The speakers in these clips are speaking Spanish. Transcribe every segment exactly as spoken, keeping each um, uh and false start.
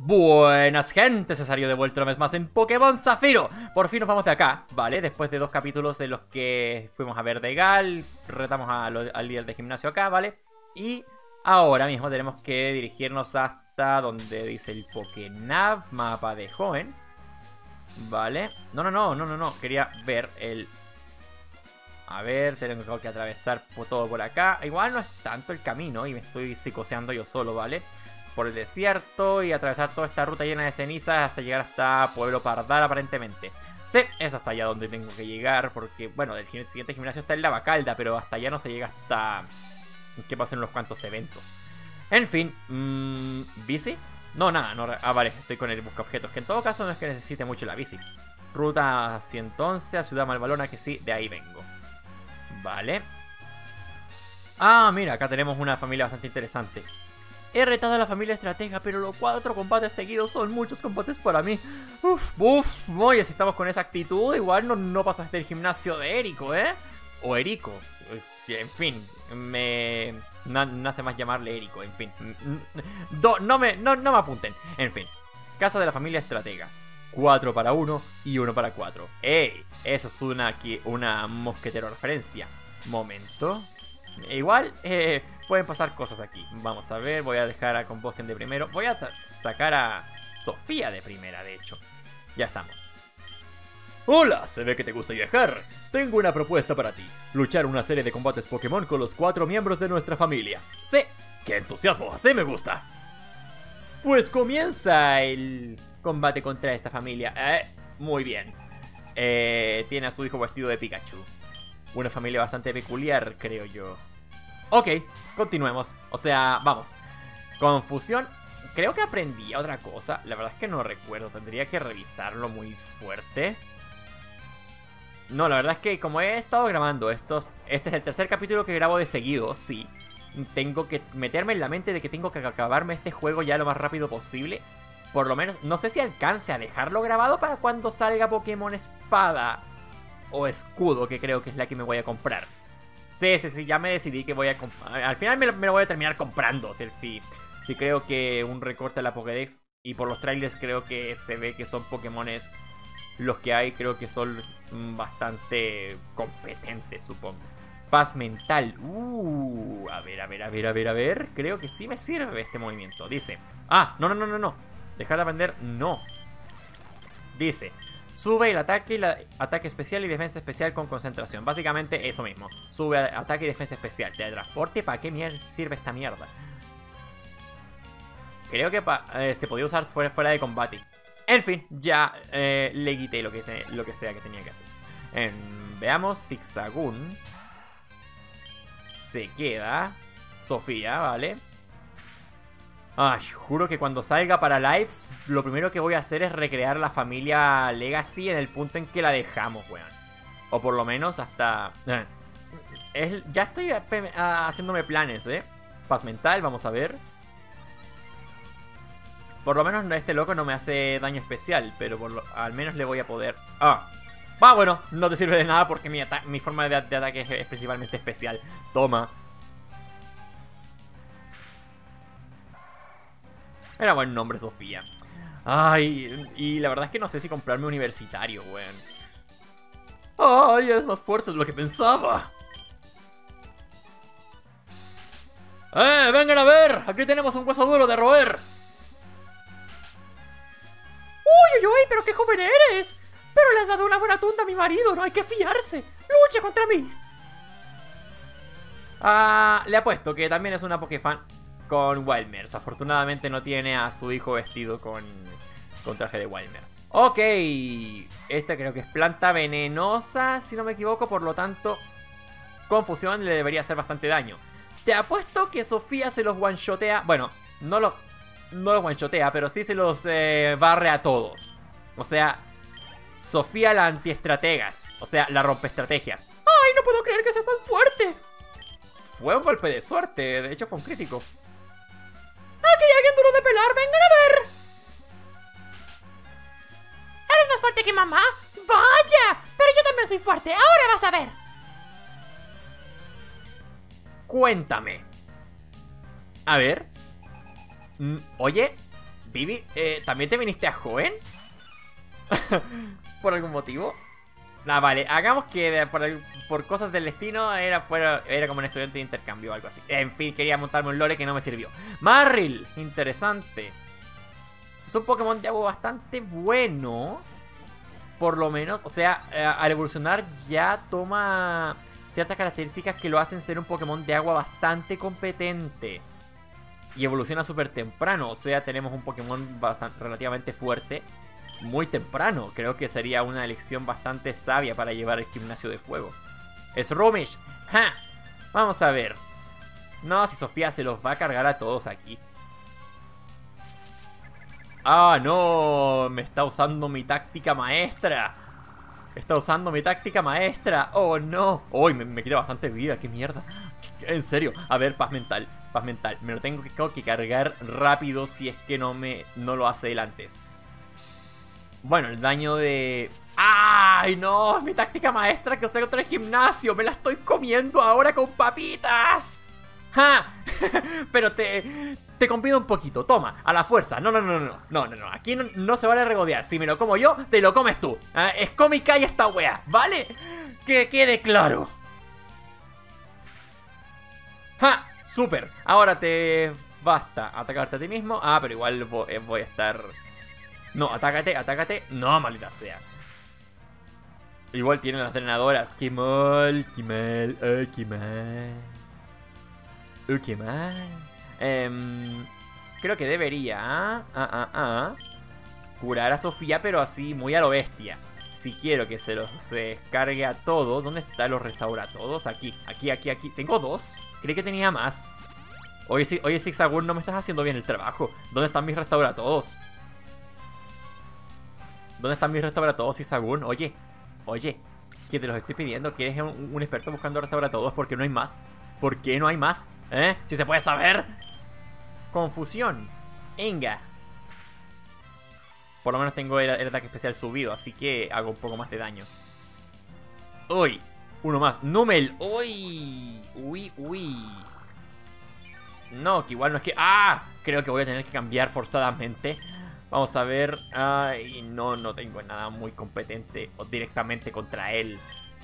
Buenas gente, Cesario de vuelta una vez más en Pokémon Zafiro. Por fin nos vamos de acá, ¿vale? Después de dos capítulos en los que fuimos a ver de Gal, retamos a lo, al líder de gimnasio acá, ¿vale? Y ahora mismo tenemos que dirigirnos hasta donde dice el Pokénav, mapa de Hoenn, ¿vale? No, no, no, no, no, no, quería ver el... A ver, tengo que atravesar todo por acá. Igual no es tanto el camino y me estoy psicoseando yo solo, ¿vale? Por el desierto y atravesar toda esta ruta llena de cenizas hasta llegar hasta Pueblo Pardal aparentemente. Sí, es hasta allá donde tengo que llegar porque, bueno, el siguiente gimnasio está en Lavacalda, pero hasta allá no se llega hasta que pasen unos cuantos eventos. En fin, mmm, ¿bici? No, nada, no, ah, vale, estoy con el busca objetos, que en todo caso no es que necesite mucho la bici. Ruta ciento once a Ciudad Malvalona, que sí, de ahí vengo. Vale. Ah, mira, acá tenemos una familia bastante interesante. He retado a la familia estratega, pero los cuatro combates seguidos son muchos combates para mí. Uf, uf, oye, si estamos con esa actitud, igual no, no pasaste el gimnasio de Erico, ¿eh? O Erico, en fin, me... No, no hace más llamarle Erico, en fin. Do, no, me, no, no me apunten, en fin. Casa de la familia estratega. Cuatro para uno y uno para cuatro. ¡Ey! Eso es una, una mosquetero referencia. Momento. Igual, eh... pueden pasar cosas aquí. Vamos a ver, voy a dejar a Composten de primero. Voy a sacar a Sofía de primera, de hecho. Ya estamos. Hola, se ve que te gusta viajar. Tengo una propuesta para ti. Luchar una serie de combates Pokémon con los cuatro miembros de nuestra familia. Sí, qué entusiasmo, así me gusta. Pues comienza el combate contra esta familia. Eh, muy bien. Eh, tiene a su hijo vestido de Pikachu. Una familia bastante peculiar, creo yo. Ok, continuemos. O sea, vamos. Confusión. Creo que aprendí otra cosa. La verdad es que no recuerdo. Tendría que revisarlo muy fuerte. No, la verdad es que como he estado grabando estos... Este es el tercer capítulo que grabo de seguido, sí. Tengo que meterme en la mente de que tengo que acabarme este juego ya lo más rápido posible. Por lo menos, no sé si alcance a dejarlo grabado para cuando salga Pokémon Espada o Escudo, que creo que es la que me voy a comprar. Sí, sí, sí, ya me decidí que voy a comprar. Al final me lo, me lo voy a terminar comprando. Si, si creo que un recorte a la Pokédex. Y por los trailers creo que se ve que son Pokémones. Los que hay creo que son bastante competentes, supongo. Paz mental. Uh, a ver, a ver, a ver, a ver, a ver. Creo que sí me sirve este movimiento. Dice. Ah, no, no, no, no, no. Dejar de aprender, no. Dice. Sube el ataque, y la, ataque especial y defensa especial con concentración. Básicamente eso mismo. Sube ataque y defensa especial. Teletransporte, ¿para qué mierda sirve esta mierda? Creo que pa, eh, se podía usar fuera, fuera de combate. En fin, ya eh, le quité lo que, te, lo que sea que tenía que hacer. En, veamos, Zigzagoon. Se queda. Sofía, ¿vale? Ay, juro que cuando salga para lives, lo primero que voy a hacer es recrear la familia Legacy en el punto en que la dejamos, weón. O por lo menos hasta... Es, ya estoy haciéndome planes, ¿eh? Paz mental, vamos a ver. Por lo menos este loco no me hace daño especial, pero por lo, al menos le voy a poder... Ah, ah bueno, no te sirve de nada porque mi, mi forma de, de ataque es, es principalmente especial. Toma. Era buen nombre, Sofía. Ay, y la verdad es que no sé si comprarme universitario, weón. Ay, es más fuerte de lo que pensaba. ¡Eh, vengan a ver! Aquí tenemos un hueso duro de roer. Uy, uy, uy, pero qué joven eres. Pero le has dado una buena tunda a mi marido, no hay que fiarse. Lucha contra mí. Ah, le apuesto que también es una Pokéfan con Wildmers. Afortunadamente no tiene a su hijo vestido con, con traje de Wildmer. Ok, esta creo que es planta venenosa, si no me equivoco, por lo tanto, confusión le debería hacer bastante daño. Te apuesto que Sofía se los one-shotea. Bueno, no los, no los one-shotea, pero sí se los eh, barre a todos. O sea, Sofía la anti-estrategas. O sea, la rompe-estrategias. ¡Ay, no puedo creer que seas tan fuerte! Fue un golpe de suerte, de hecho fue un crítico. ¡Aquí hay alguien duro de pelar! ¡Vengan a ver! ¿Eres más fuerte que mamá? ¡Vaya! Pero yo también soy fuerte, ahora vas a ver. Cuéntame. A ver. Oye, Vivi, eh, ¿también te viniste a joven? ¿Por algún motivo? Ah, vale, hagamos que de, por, por cosas del destino era, fuera, era como un estudiante de intercambio o algo así. En fin, quería montarme un lore que no me sirvió. Marill, interesante. Es un Pokémon de agua bastante bueno. Por lo menos, o sea, eh, al evolucionar ya toma ciertas características que lo hacen ser un Pokémon de agua bastante competente. Y evoluciona súper temprano, o sea, tenemos un Pokémon bastante, relativamente fuerte muy temprano. Creo que sería una elección bastante sabia para llevar el gimnasio de fuego. Es Rumish. ¡Ja! Vamos a ver. No, si Sofía se los va a cargar a todos aquí. Ah, no, me está usando mi táctica maestra. Está usando mi táctica maestra. Oh, no. Uy, me, me quita bastante vida, qué mierda. En serio, a ver, paz mental. Paz mental, me lo tengo que, tengo que cargar rápido si es que no, me, no lo hace él antes. Bueno, el daño de... ¡Ay, no! Mi táctica maestra que usé contra el gimnasio. Me la estoy comiendo ahora con papitas. ¡Ja! Pero te... Te convido un poquito, toma, a la fuerza. No, no, no, no, no, no, no. Aquí no, no se vale regodear. Si me lo como yo, te lo comes tú. ¿Eh? Es cómica y esta wea, ¿vale? Que quede claro. ¡Ja! Súper. Ahora te basta atacarte a ti mismo. Ah, pero igual voy, voy a estar... No, atácate, atácate. No, maldita sea. Igual tienen las drenadoras. Qué mal, qué mal, ay, qué mal. Uy, qué mal. Um, creo que debería ah, ah, ah, curar a Sofía, pero así muy a lo bestia. Si quiero que se los se descargue a todos. ¿Dónde están los restaura todos? Aquí, aquí, aquí, aquí. ¿Tengo dos? Creí que tenía más. Oye, oye Zigzagoon, no me estás haciendo bien el trabajo. ¿Dónde están mis restaura todos? ¿Dónde están mis restaura todos, Zigzagoon? Oye, oye, que te los estoy pidiendo. Que eres un, un experto buscando restaura todos porque no hay más. ¿Por qué no hay más? ¿Eh? Si se puede saber. Confusión. Venga. Por lo menos tengo el, el ataque especial subido, así que hago un poco más de daño. Uy, uno más. Numel. Uy, uy, uy. No, que igual no es que... ¡Ah! Creo que voy a tener que cambiar forzadamente. Vamos a ver. Ay, no, no tengo nada muy competente o directamente contra él.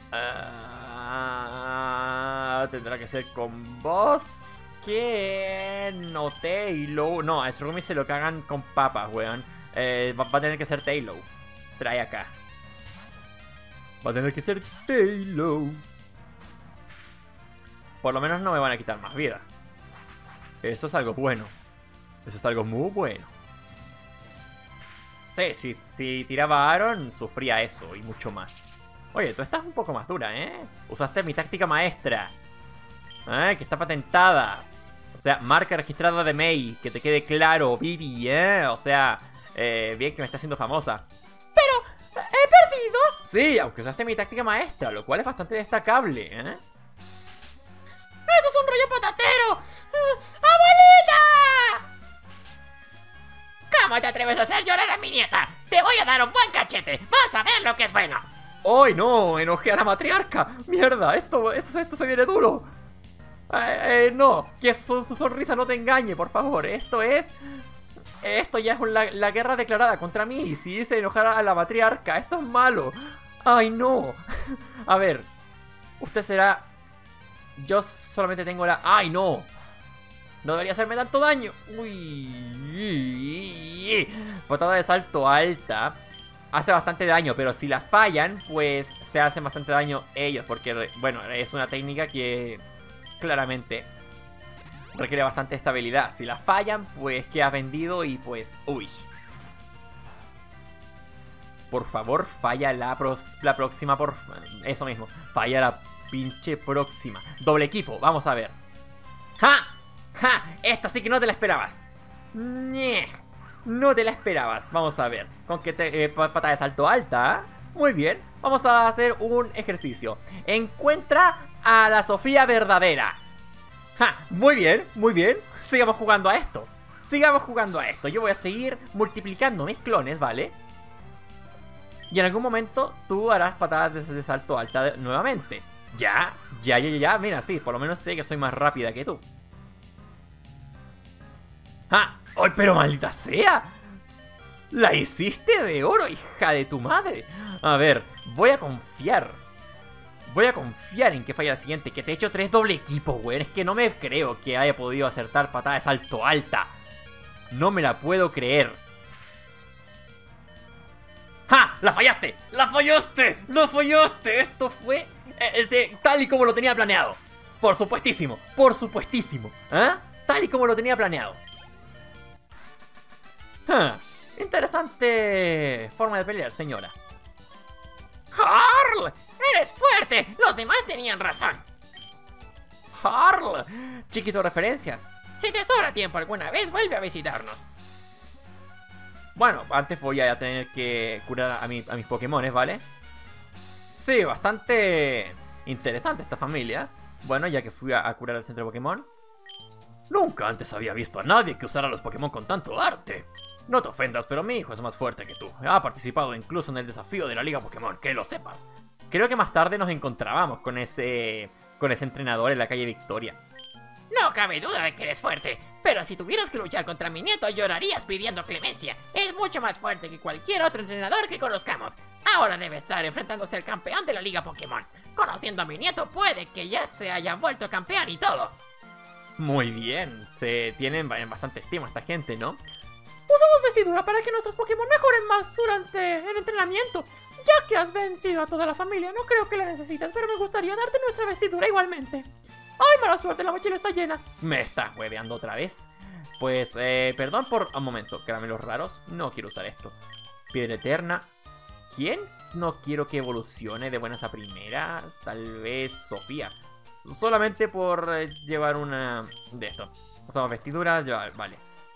Uh, tendrá que ser con vos. ¿Qué? No, Taylor. No, a Srumi se lo cagan con papas, weón. Eh, va, va a tener que ser Taylor. Trae acá. Va a tener que ser Taylor. Por lo menos no me van a quitar más vida. Eso es algo bueno. Eso es algo muy bueno. Sí, si, si tiraba a Aaron, sufría eso y mucho más. Oye, tú estás un poco más dura, ¿eh? Usaste mi táctica maestra. ¿Eh? Que está patentada. O sea, marca registrada de May. Que te quede claro, Vivi, ¿eh? O sea, eh, bien que me está haciendo famosa. Pero, ¿he perdido? Sí, aunque usaste mi táctica maestra, lo cual es bastante destacable, ¿eh? ¡Eso es un rollo patatero! ¡Abuelita! ¿Cómo te atreves a hacer llorar a mi nieta? Te voy a dar un buen cachete. Vas a ver lo que es bueno. ¡Ay, no! Enojé a la matriarca. ¡Mierda! Esto, esto, esto se viene duro. Eh, eh, no, que su, su sonrisa no te engañe, por favor. Esto es... Esto ya es la, la guerra declarada contra mí. Y si hice enojar a la matriarca, esto es malo. ¡Ay, no! A ver. Usted será... Yo solamente tengo la... ¡Ay, no! No debería hacerme tanto daño. Uy. Patada de salto alta. Hace bastante daño, pero si la fallan, pues se hacen bastante daño ellos. Porque, bueno, es una técnica que claramente requiere bastante estabilidad. Si la fallan, pues queda vendido y pues... Uy. Por favor, falla la, pros, la próxima, por... Eso mismo, falla la pinche próxima. Doble equipo, vamos a ver. ¡Ja! ¡Ja! Esta sí que no te la esperabas. ¡Nie! No te la esperabas. Vamos a ver. Con que te, eh, patada de salto alta. Muy bien. Vamos a hacer un ejercicio. Encuentra a la Sofía verdadera. ¡Ja! Muy bien, muy bien. Sigamos jugando a esto. Sigamos jugando a esto. Yo voy a seguir multiplicando mis clones, ¿vale? Y en algún momento tú harás patadas de, de salto alta de, nuevamente. Ya, ya, ya, ya. Mira, sí, por lo menos sé que soy más rápida que tú. ¡Ah! ¡Ay, pero maldita sea! La hiciste de oro, hija de tu madre. A ver, voy a confiar. Voy a confiar en que falla la siguiente. Que te he hecho tres doble equipos, güey. Es que no me creo que haya podido acertar patada de salto alta. No me la puedo creer. ¡Ja! ¡La fallaste! ¡La fallaste! ¡La fallaste! Esto fue eh, de, tal y como lo tenía planeado. Por supuestísimo, por supuestísimo. ¿Eh? Tal y como lo tenía planeado. Huh. Interesante forma de pelear, señora. ¡Harl! ¡Eres fuerte! Los demás tenían razón. ¡Harl! Chiquito referencias. Si te sobra tiempo alguna vez, vuelve a visitarnos. Bueno, antes voy a tener que curar a, mi, a mis Pokémones, ¿vale? Sí, bastante interesante esta familia. Bueno, ya que fui a, a curar al centro de Pokémon. Nunca antes había visto a nadie que usara los Pokémon con tanto arte. No te ofendas, pero mi hijo es más fuerte que tú. Ha participado incluso en el desafío de la Liga Pokémon, que lo sepas. Creo que más tarde nos encontrábamos con ese, con ese entrenador en la calle Victoria. No cabe duda de que eres fuerte, pero si tuvieras que luchar contra mi nieto llorarías pidiendo clemencia. Es mucho más fuerte que cualquier otro entrenador que conozcamos. Ahora debe estar enfrentándose al campeón de la Liga Pokémon. Conociendo a mi nieto puede que ya se haya vuelto campeón y todo. Muy bien, se tienen bastante estima esta gente, ¿no? Usamos vestidura para que nuestros Pokémon mejoren más durante el entrenamiento. Ya que has vencido a toda la familia, no creo que la necesites, pero me gustaría darte nuestra vestidura igualmente. ¡Ay, mala suerte! La mochila está llena. ¿Me estás hueveando otra vez? Pues, eh, perdón por... Un momento, caramelos raros. No quiero usar esto. Piedra eterna. ¿Quién no quiero que evolucione de buenas a primeras? Tal vez Sofía. Solamente por eh, llevar una... de esto. Usamos vestidura, ya, vale.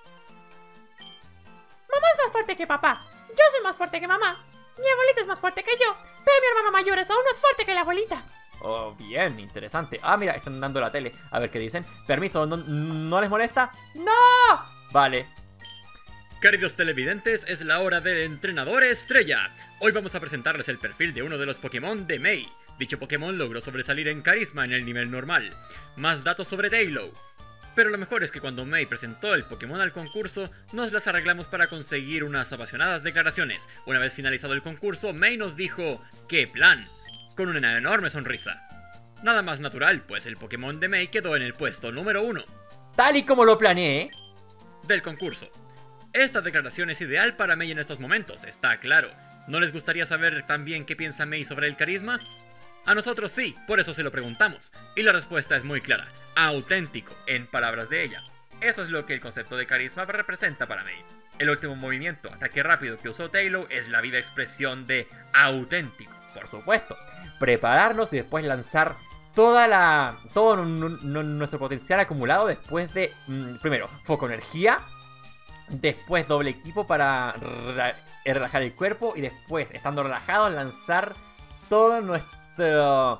Mamá es más fuerte que papá. Yo soy más fuerte que mamá. Mi abuelita es más fuerte que yo. Pero mi hermano mayor es aún más fuerte que la abuelita. Oh, bien, interesante. Ah, mira, están dando la tele. A ver qué dicen. Permiso, ¿no, no les molesta? ¡No! Vale. Queridos televidentes, es la hora del entrenador estrella. Hoy vamos a presentarles el perfil de uno de los Pokémon de May. Dicho Pokémon logró sobresalir en carisma en el nivel normal. Más datos sobre Taillow. Pero lo mejor es que cuando May presentó el Pokémon al concurso, nos las arreglamos para conseguir unas apasionadas declaraciones. Una vez finalizado el concurso, May nos dijo ¡qué plan!, con una enorme sonrisa. Nada más natural, pues el Pokémon de May quedó en el puesto número uno. Tal y como lo planeé. Del concurso. Esta declaración es ideal para May en estos momentos, está claro. ¿No les gustaría saber también qué piensa May sobre el carisma? A nosotros sí, por eso se lo preguntamos. Y la respuesta es muy clara. Auténtico, en palabras de ella. Eso es lo que el concepto de carisma representa para May. El último movimiento, ataque rápido que usó Taillow, es la viva expresión de auténtico. Por supuesto. Prepararnos y después lanzar toda la todo nuestro potencial acumulado después de, mmm, primero, foco energía, después doble equipo para relajar el cuerpo y después, estando relajados, lanzar todo nuestro,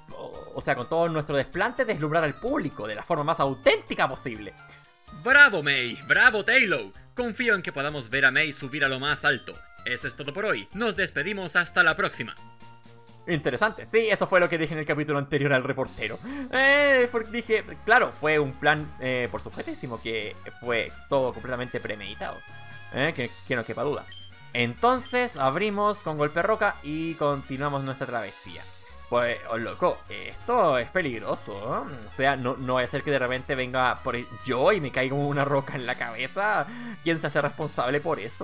o sea, con todo nuestro desplante, deslumbrar al público de la forma más auténtica posible. ¡Bravo, May! ¡Bravo, Taillow! Confío en que podamos ver a May subir a lo más alto. Eso es todo por hoy. Nos despedimos hasta la próxima. Interesante, sí, eso fue lo que dije en el capítulo anterior al reportero. Eh, dije, claro, fue un plan, eh, por supuestísimo, que fue todo completamente premeditado. Eh, que, que no quepa duda. Entonces abrimos con golpe roca y continuamos nuestra travesía. Pues, oh, loco, esto es peligroso, ¿eh? O sea, no, no vaya a ser que de repente venga por yo y me caiga una roca en la cabeza. ¿Quién se hace responsable por eso?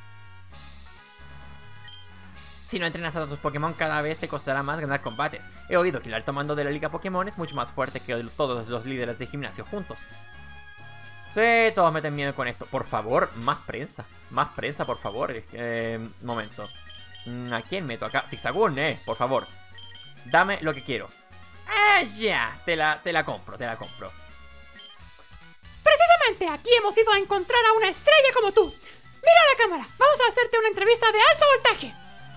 Si no entrenas a tus Pokémon, cada vez te costará más ganar combates. He oído que el alto mando de la Liga Pokémon es mucho más fuerte que todos los líderes de gimnasio juntos. Sí, todos meten miedo con esto. Por favor, más prensa. Más prensa, por favor. Eh, momento. ¿A quién meto acá? Zigzagoon, eh, por favor. Dame lo que quiero. Ah, ya. Te la, te la compro, te la compro. Precisamente aquí hemos ido a encontrar a una estrella como tú. Mira la cámara. Vamos a hacerte una entrevista de alto voltaje.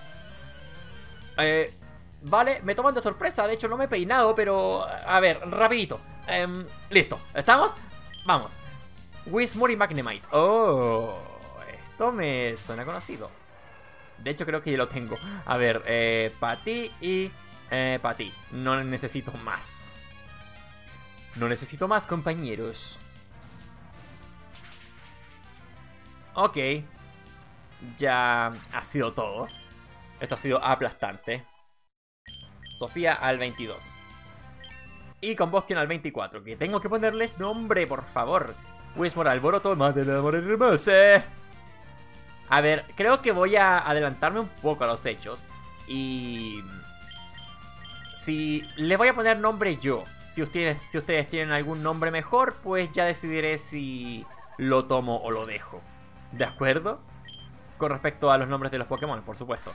Eh, vale, me toman de sorpresa. De hecho no me he peinado, pero... A ver, rapidito. eh, Listo, ¿estamos? Vamos. Whismur y Magnemite. Oh, esto me suena conocido. De hecho creo que ya lo tengo. A ver, eh, para ti y eh, para ti. No necesito más. No necesito más, compañeros. Ok. ya ha sido todo. Esto ha sido aplastante. Sofía al veintidós. Y con Boskin al veinticuatro. Que tengo que ponerles nombre, por favor. Wismore Alboroto, madre de amor hermoso. A ver, creo que voy a adelantarme un poco a los hechos. Y... si le voy a poner nombre yo. Si ustedes, si ustedes tienen algún nombre mejor, pues ya decidiré si lo tomo o lo dejo. ¿De acuerdo? Con respecto a los nombres de los Pokémon, por supuesto.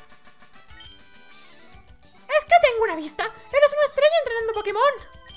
Es que tengo una vista. Eres una estrella entrenando Pokémon.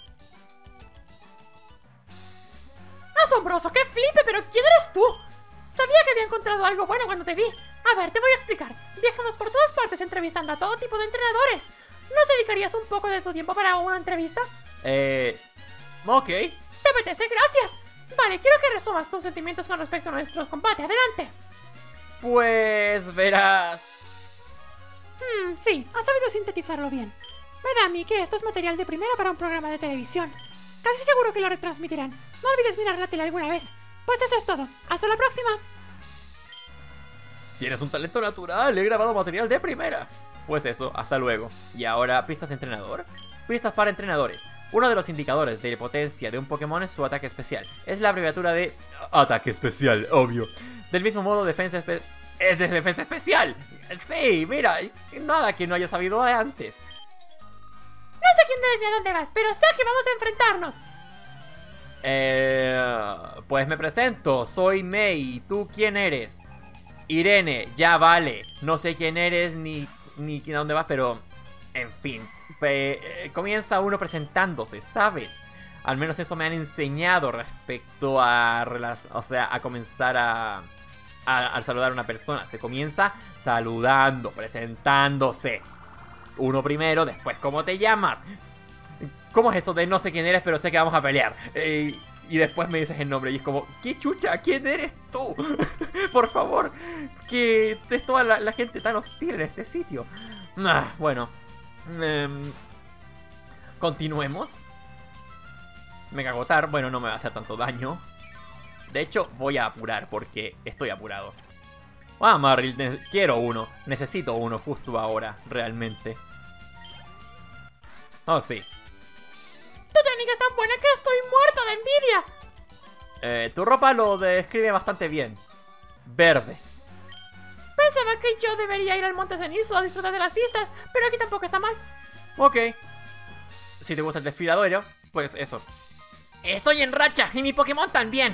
Asombroso, qué flipe, pero ¿quién eres tú? Sabía que había encontrado algo bueno cuando te vi. A ver, te voy a explicar. Viajamos por todas partes entrevistando a todo tipo de entrenadores. ¿Nos dedicarías un poco de tu tiempo para una entrevista? Eh... Ok. ¿Te apetece? Gracias. Vale, quiero que resumas tus sentimientos con respecto a nuestros combates. Adelante. Pues verás... Hmm, sí, has sabido sintetizarlo bien. Me da a mí que esto es material de primera para un programa de televisión. Casi seguro que lo retransmitirán. No olvides mirar la tele alguna vez. Pues eso es todo. ¡Hasta la próxima! Tienes un talento natural, he grabado material de primera. Pues eso, hasta luego. Y ahora, pistas de entrenador. Pistas para entrenadores. Uno de los indicadores de potencia de un Pokémon es su ataque especial. Es la abreviatura de... ataque especial, obvio. Del mismo modo, defensa especial... ¡es de defensa especial! Sí, mira, nada que no haya sabido antes. No sé quién eres ni a dónde vas, pero sé que vamos a enfrentarnos. Eh... Pues me presento, soy Mei. ¿Tú quién eres? Irene, ya vale. No sé quién eres ni, ni a dónde vas, pero... en fin. Eh, comienza uno presentándose, ¿sabes? Al menos eso me han enseñado respecto a... o sea, a comenzar a... a, a saludar a una persona. Se comienza saludando, presentándose. Uno primero, después ¿cómo te llamas? ¿Cómo es eso de no sé quién eres, pero sé que vamos a pelear? Eh, y después me dices el nombre y es como, ¿qué chucha? ¿Quién eres tú? Por favor, que es toda la, la gente tan hostil en este sitio. Ah, bueno, eh, continuemos. Mega agotar, bueno, no me va a hacer tanto daño. De hecho, voy a apurar porque estoy apurado. Ah, Marril, quiero uno. Necesito uno justo ahora, realmente. Oh, sí. Tu técnica es tan buena que estoy muerto de envidia. Eh, tu ropa lo describe bastante bien. Verde. Pensaba que yo debería ir al Monte Cenizo a disfrutar de las vistas, pero aquí tampoco está mal. Ok. Si te gusta el desfiladero, pues eso. Estoy en racha y mi Pokémon también.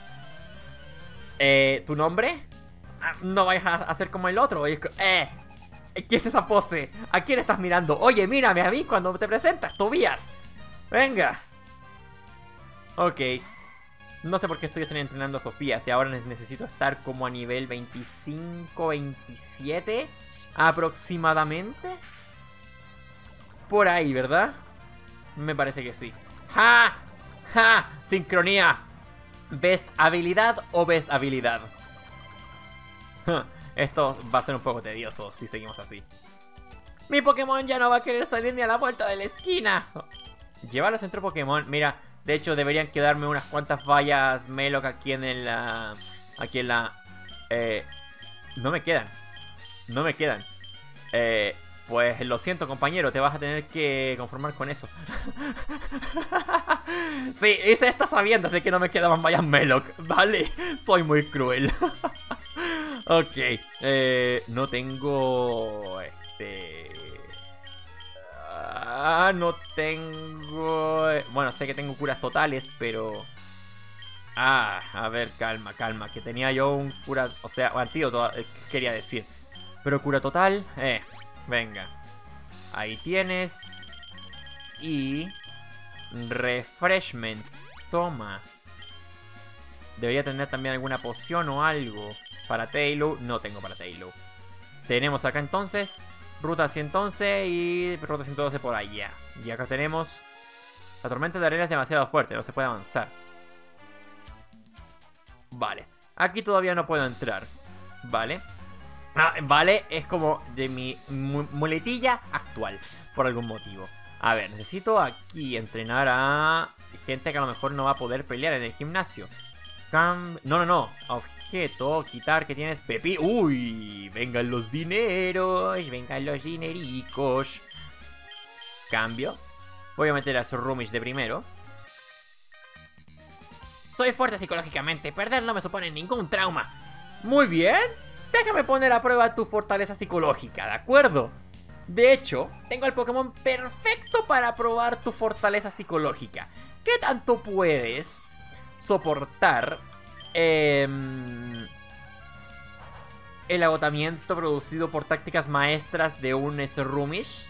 Eh, ¿tu nombre? Ah, no vayas a hacer como el otro. Eh, ¿qué es esa pose? ¿A quién estás mirando? Oye, mírame a mí cuando te presentas, Tobías. Venga. Ok. No sé por qué estoy entrenando a Sofía. Si ahora necesito estar como a nivel veinticinco, veintisiete aproximadamente. Por ahí, ¿verdad? Me parece que sí. ¡Ja! ¡Ja! Sincronía. ¿Best habilidad o best habilidad? Esto va a ser un poco tedioso si seguimos así. Mi Pokémon ya no va a querer salir ni a la vuelta de la esquina. Llevar al centro Pokémon. Mira, de hecho deberían quedarme unas cuantas vallas Meloc aquí en el... Uh, aquí en la... Eh, no me quedan. No me quedan. Eh, pues lo siento, compañero. Te vas a tener que conformar con eso. Sí, hice esto sabiendo de que no me quedaban vallas Meloc. Vale, soy muy cruel. Ok, eh, no tengo... Este... Ah, no tengo... Bueno, sé que tengo curas totales, pero... Ah, a ver, calma, calma. Que tenía yo un cura... O sea, un antídoto, eh, quería decir. Pero cura total... Eh, venga. Ahí tienes. Y... Refreshment. Toma. Debería tener también alguna poción o algo. Para Taillow, no tengo para Taillow. Tenemos acá entonces Ruta ciento once y Ruta ciento doce por allá. Y acá tenemos... La tormenta de arena es demasiado fuerte, no se puede avanzar. Vale, aquí todavía no puedo entrar. Vale. Ah, vale, es como de mi mu muletilla actual, por algún motivo. A ver, necesito aquí entrenar a gente que a lo mejor no va a poder pelear en el gimnasio. Cam... No, no, no. objeto, quitar que tienes Pepi. Uy, vengan los dineros, vengan los dinericos. Cambio. Voy a meter a su Rumish de primero. Soy fuerte psicológicamente, perder no me supone ningún trauma. Muy bien. Déjame poner a prueba tu fortaleza psicológica, ¿de acuerdo? De hecho, tengo el Pokémon perfecto para probar tu fortaleza psicológica. ¿Qué tanto puedes soportar eh, el agotamiento producido por tácticas maestras de un Srumish?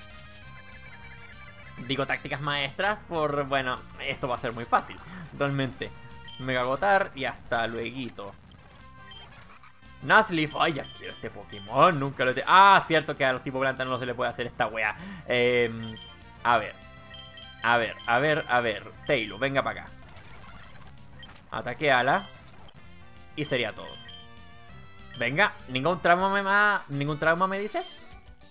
Digo tácticas maestras por... bueno, esto va a ser muy fácil, realmente. Mega agotar y hasta luego. Nuzleaf, ay, ya quiero este Pokémon, nunca lo he... Ah, cierto que a los tipo planta no se le puede hacer esta wea. Eh, a ver, a ver, a ver, a ver. Taylor, venga para acá. Ataque ala. Y sería todo. Venga, ningún trauma me ma... ¿Ningún trauma me dices?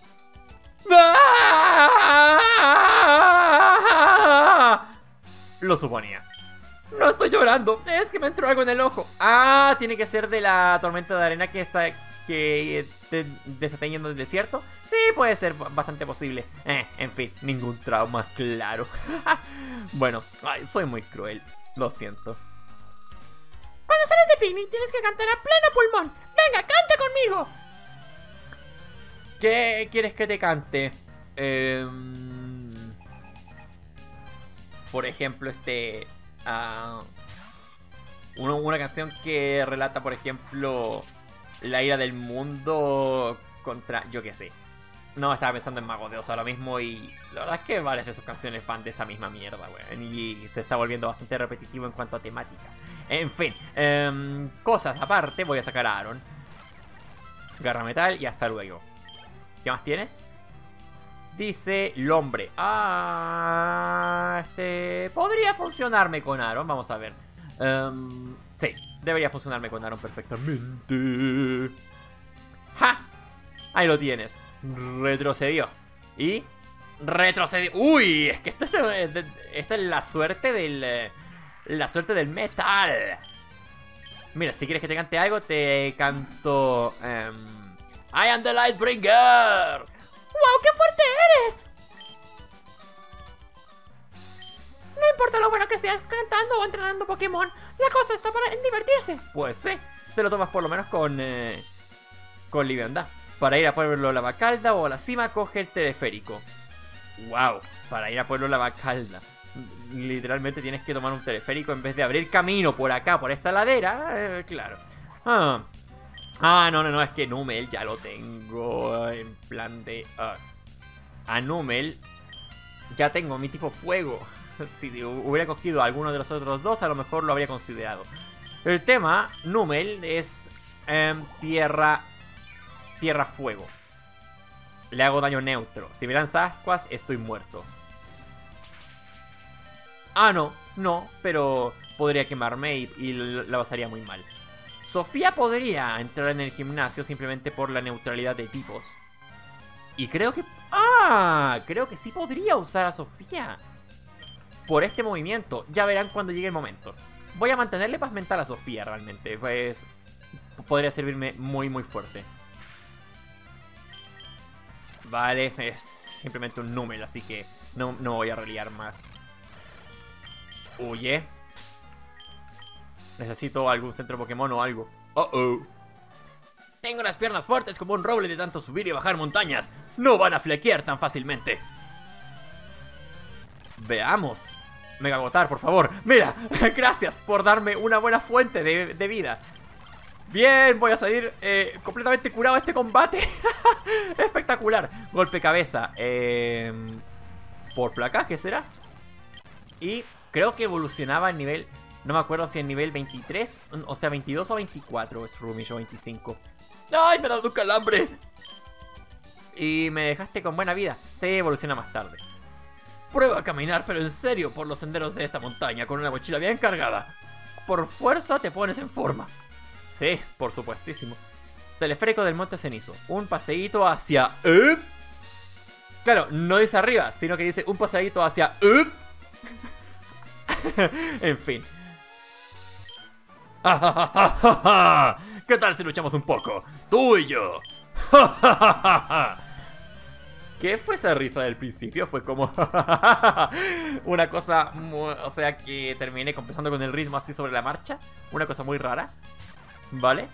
Lo suponía. No estoy llorando, es que me entró algo en el ojo. Ah, tiene que ser de la tormenta de arena que, esa, que te desaté yendo del desierto. Sí, puede ser bastante posible. Eh, en fin, ningún trauma, claro. Bueno, ay, soy muy cruel, lo siento. Cuando sales de picnic tienes que cantar a pleno pulmón. Venga, canta conmigo. ¿Qué quieres que te cante? Eh, por ejemplo, este... Uh, una, una canción que relata, por ejemplo, la ira del mundo contra... yo qué sé. No, estaba pensando en Mago de Oz ahora mismo y la verdad es que varias de sus canciones van de esa misma mierda, weón. Y se está volviendo bastante repetitivo en cuanto a temática. En fin, um, cosas aparte, voy a sacar a Aaron. Garra metal y hasta luego. ¿Qué más tienes? Dice Lombre. Ah, este... podría funcionarme con Aaron, vamos a ver. Um, sí, debería funcionarme con Aaron perfectamente. ¡Ja! Ahí lo tienes. Retrocedió. Y... retrocedió. ¡Uy! Es que esta, esta, esta es la suerte del... la suerte del metal. Mira, si quieres que te cante algo, te canto... Um, I am the Lightbringer. ¡Wow, qué fuerte eres! No importa lo bueno que seas cantando o entrenando Pokémon, la cosa está para en divertirse. Pues sí, te lo tomas por lo menos con eh, con liviandad. Para ir a Pueblo Lavacalda o a la cima, coge el teleférico. Wow, para ir a Pueblo Lavacalda literalmente tienes que tomar un teleférico en vez de abrir camino por acá, por esta ladera. Eh, claro. Ah, ah, no, no, no, es que Numel ya lo tengo en plan de... Uh, a Numel ya tengo mi tipo fuego. Si hubiera cogido alguno de los otros dos, a lo mejor lo habría considerado. El tema, Numel es eh, tierra... Tierra fuego. Le hago daño neutro. Si me lanza ascuas, estoy muerto. Ah, no, no, pero podría quemarme y, y la pasaría muy mal. Sofía podría entrar en el gimnasio simplemente por la neutralidad de tipos. Y creo que... ¡Ah! Creo que sí podría usar a Sofía por este movimiento. Ya verán cuando llegue el momento. Voy a mantenerle paz mental a Sofía realmente. Pues podría servirme muy muy fuerte. Vale, es simplemente un número, así que no, no voy a reliar más. Huye. Necesito algún centro Pokémon o algo. Oh oh. Tengo las piernas fuertes como un roble de tanto subir y bajar montañas. No van a flequear tan fácilmente. Veamos. Mega agotar, por favor. Mira, gracias por darme una buena fuente de, de vida. Bien, voy a salir eh, completamente curado de este combate. Espectacular. Golpe cabeza. Eh, por placaje será. Y creo que evolucionaba en nivel... no me acuerdo si en nivel veintitrés, o sea, veintidós o veinticuatro es Rumish o veinticinco. ¡Ay, me ha dado un calambre! Y me dejaste con buena vida. Se evoluciona más tarde. Prueba a caminar, pero en serio, por los senderos de esta montaña con una mochila bien cargada. Por fuerza te pones en forma. Sí, por supuestísimo. Teleférico del Monte Cenizo. Un paseíto hacia... ¿Eh? Claro, no dice arriba, sino que dice un paseíto hacia... ¿Eh? En fin. ¿Qué tal si luchamos un poco? Tú y yo. ¿Qué fue esa risa del principio? Fue como una cosa, o sea, que terminé compensando con el ritmo así sobre la marcha. Una cosa muy rara. ¿Vale?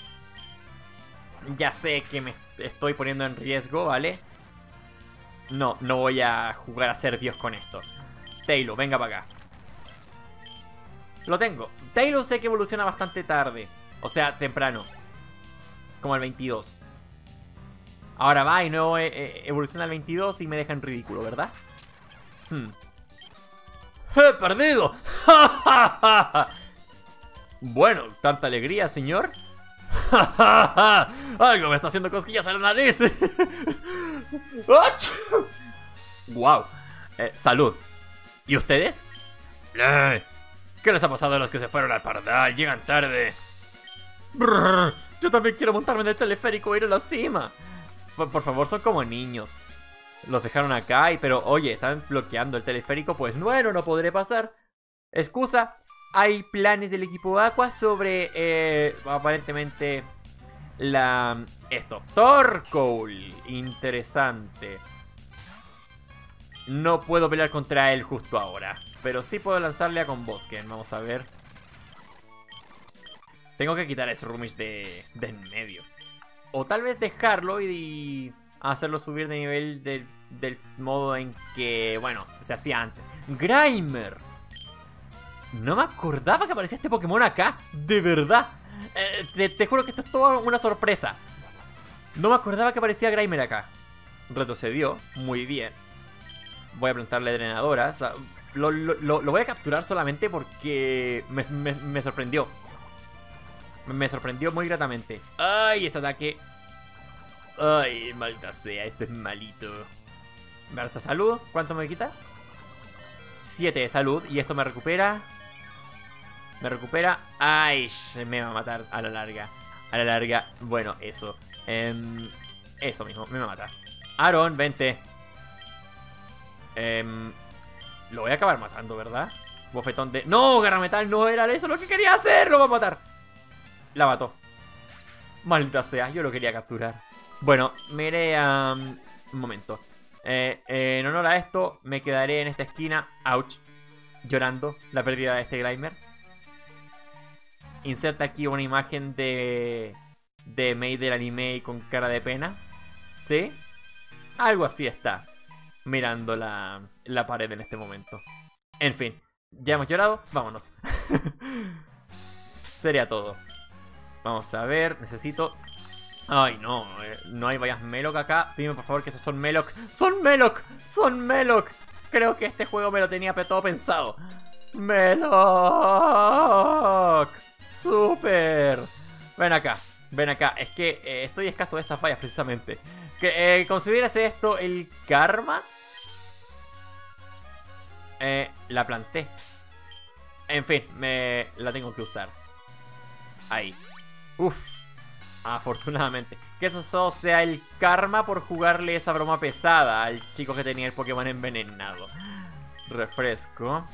Ya sé que me estoy poniendo en riesgo, ¿vale? No, no voy a jugar a ser Dios con esto. Taylor, venga para acá. Lo tengo. Taylor sé que evoluciona bastante tarde. O sea, temprano. Como el veintidós. Ahora va y no eh, evoluciona al veintidós y me deja en ridículo, ¿verdad? Hmm. ¡He perdido! Bueno, tanta alegría, señor. Algo me está haciendo cosquillas a la nariz. Wow. Eh, salud. ¿Y ustedes? Eh, ¿Qué les ha pasado a los que se fueron al pardal? Llegan tarde. Brrr, yo también quiero montarme en el teleférico e ir a la cima. Por, por favor, son como niños. Los dejaron acá y pero oye, están bloqueando el teleférico. Pues bueno, no podré pasar. Excusa. Hay planes del equipo Aqua sobre eh, aparentemente la esto. Torkoal. Interesante. No puedo pelear contra él justo ahora, pero sí puedo lanzarle a Conbosken. Vamos a ver. Tengo que quitar a ese Rumish de, de en medio. O tal vez dejarlo y, y hacerlo subir de nivel del, del modo en que, bueno, se hacía antes. Grimer. No me acordaba que aparecía este Pokémon acá. De verdad. Eh, te, te juro que esto es toda una sorpresa. No me acordaba que aparecía Grimer acá. Retrocedió. Muy bien. Voy a plantarle drenadoras. Lo, lo, lo, lo voy a capturar solamente porque me, me, me sorprendió. Me sorprendió muy gratamente. Ay, ese ataque. Ay, maldita sea, esto es malito. Me da esta salud. ¿Cuánto me quita? siete de salud. Y esto me recupera. Me recupera. Ay, me va a matar a la larga. A la larga. Bueno, eso. Eh, eso mismo, me va a matar. Aaron, vente. Eh, lo voy a acabar matando, ¿verdad? Bofetón de... ¡No! Garra metal no era eso lo que quería hacer. Lo va a matar. La mató. Maldita sea, yo lo quería capturar. Bueno, me iré a... Um, un momento. Eh, eh, en honor a esto, me quedaré en esta esquina. Ouch. Llorando la pérdida de este Grimer. Inserta aquí una imagen de... de Mei del anime con cara de pena. ¿Sí? Algo así está. Mirando la, la pared en este momento. En fin. Ya hemos llorado. Vámonos. Sería todo. Vamos a ver. Necesito... Ay, no. Eh, no hay vallas Meloc acá. Dime por favor que esos son Meloc. ¡Son Meloc! ¡Son Meloc! Creo que este juego me lo tenía todo pensado. ¡Meloc! ¡Súper! Ven acá. Ven acá. Es que eh, estoy escaso de estas vallas precisamente. Que, eh, ¿consideras esto el karma? Eh, la planté. En fin, me la tengo que usar. Ahí. Uf. Afortunadamente. Que eso solo sea el karma por jugarle esa broma pesada al chico que tenía el Pokémon envenenado. Refresco.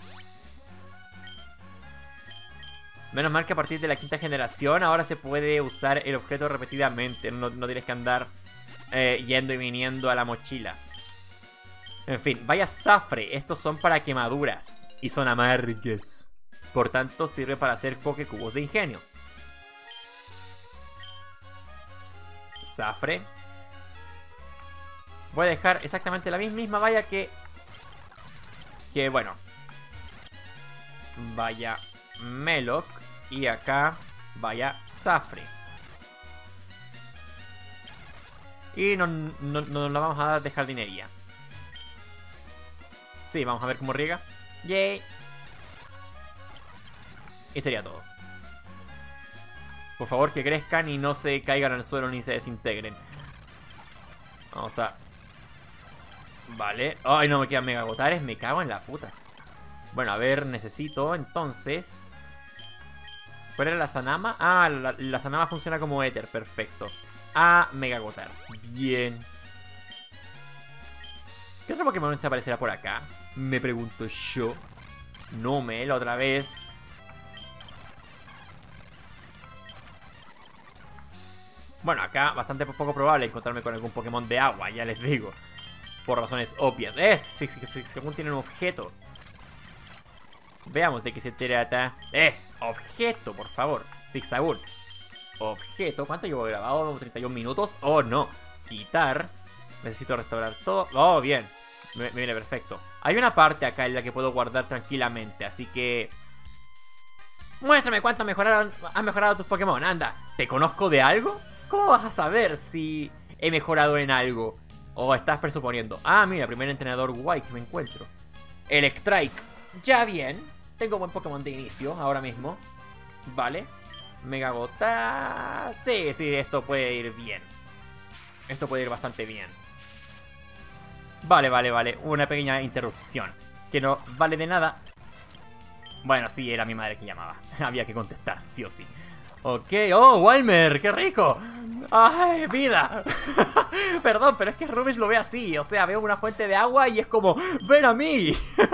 Menos mal que a partir de la quinta generación ahora se puede usar el objeto repetidamente. No, no tienes que andar eh, yendo y viniendo a la mochila. En fin, vaya Zafre. Estos son para quemaduras y son amargues. Por tanto, sirve para hacer Pokecubos de ingenio. Zafre. Voy a dejar exactamente la misma valla que... Que bueno. Vaya Meloc. Y acá vaya Zafre. Y no, no, no nos la vamos a dar de jardinería. Sí, vamos a ver cómo riega. Yay. Y sería todo. Por favor que crezcan y no se caigan al suelo ni se desintegren. Vamos a... Vale. Ay, no me quedan mega agotares. Me cago en la puta. Bueno, a ver, necesito entonces... ¿Cuál era la Sanama? Ah, la, la Sanama funciona como éter. Perfecto. A mega agotar. Bien. ¿Qué otro Pokémon se aparecerá por acá? Me pregunto yo. No me, la otra vez. Bueno, acá bastante poco probable encontrarme con algún Pokémon de agua, ya les digo. Por razones obvias. Eh, sí, sí, sí, según tiene un objeto. Veamos de qué se trata. Eh, objeto, por favor. Zigzagoon. Objeto. ¿Cuánto llevo grabado? ¿treinta y un minutos? Oh, no. Quitar. Necesito restaurar todo. Oh, bien. Me, me viene perfecto. Hay una parte acá en la que puedo guardar tranquilamente, así que... Muéstrame cuánto mejoraron, han mejorado tus Pokémon, anda. ¿Te conozco de algo? ¿Cómo vas a saber si he mejorado en algo? ¿O estás presuponiendo? Ah, mira, primer entrenador guay que me encuentro. Electrike. Ya bien. Tengo buen Pokémon de inicio ahora mismo. Vale. Megagota. Sí, sí, esto puede ir bien. Esto puede ir bastante bien. Vale, vale, vale. Una pequeña interrupción. Que no vale de nada. Bueno, sí, era mi madre que llamaba. Había que contestar, sí o sí. Ok, oh, Walmer, qué rico. Ay, vida. Perdón, pero es que Rubish lo ve así. O sea, veo una fuente de agua y es como, ven a mí.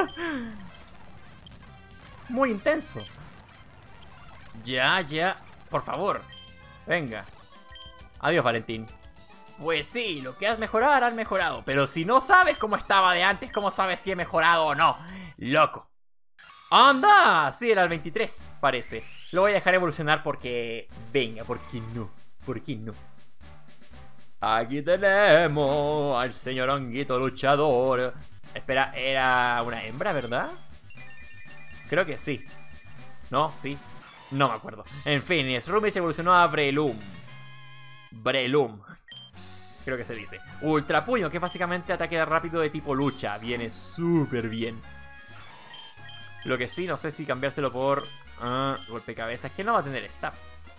Muy intenso. Ya, ya, por favor. Venga. Adiós, Valentín. Pues sí, lo que has mejorado, has mejorado. Pero si no sabes cómo estaba de antes, ¿cómo sabes si he mejorado o no? Loco. ¡Anda! Sí, era el veintitrés, parece. Lo voy a dejar evolucionar porque... Venga, ¿por qué no? ¿Por qué no? Aquí tenemos al señor honguito luchador. Espera, era una hembra, ¿verdad? Creo que sí. ¿No? ¿Sí? No me acuerdo. En fin, Srumish evolucionó a Breloom. Breloom. Creo que se dice. Ultra Puño, que es básicamente ataque rápido de tipo lucha. Viene súper bien. Lo que sí, no sé si cambiárselo por uh, golpecabezas, que no va a tener stab.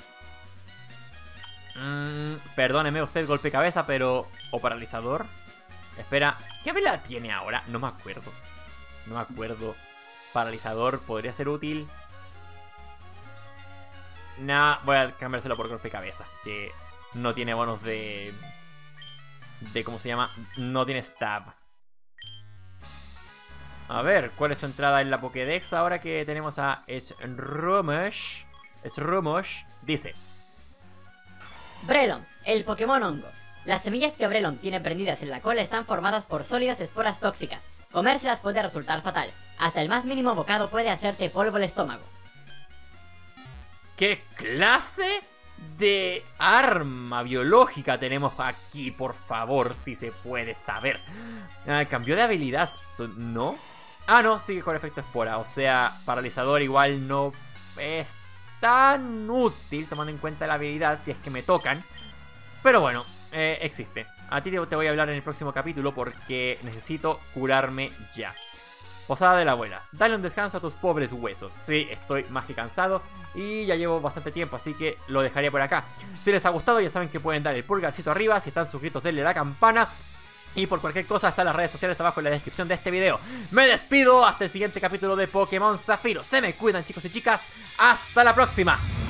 Mm, perdóneme usted, golpecabeza, pero... O paralizador. Espera, ¿qué habilidad tiene ahora? No me acuerdo. No me acuerdo. Paralizador podría ser útil. Nah, voy a cambiárselo por golpecabeza, que no tiene bonos de... De ¿cómo se llama? No tiene stab. A ver, ¿cuál es su entrada en la Pokédex ahora que tenemos a Srumosh? Srumosh dice: Breloom, el Pokémon hongo. Las semillas que Breloom tiene prendidas en la cola están formadas por sólidas esporas tóxicas. Comérselas puede resultar fatal. Hasta el más mínimo bocado puede hacerte polvo el estómago. ¿Qué clase de arma biológica tenemos aquí? Por favor, si se puede saber. Ah, cambió de habilidad, ¿no? Ah, no, sigue con efecto espora. O sea, paralizador igual no es tan útil tomando en cuenta la habilidad si es que me tocan. Pero bueno, eh, existe. A ti te voy a hablar en el próximo capítulo porque necesito curarme ya. Posada de la abuela. Dale un descanso a tus pobres huesos. Sí, estoy más que cansado y ya llevo bastante tiempo, así que lo dejaré por acá. Si les ha gustado, ya saben que pueden dar el pulgarcito arriba. Si están suscritos, denle a la campana. Y por cualquier cosa, están las redes sociales abajo en la descripción de este video. Me despido hasta el siguiente capítulo de Pokémon Zafiro. Se me cuidan, chicos y chicas. Hasta la próxima.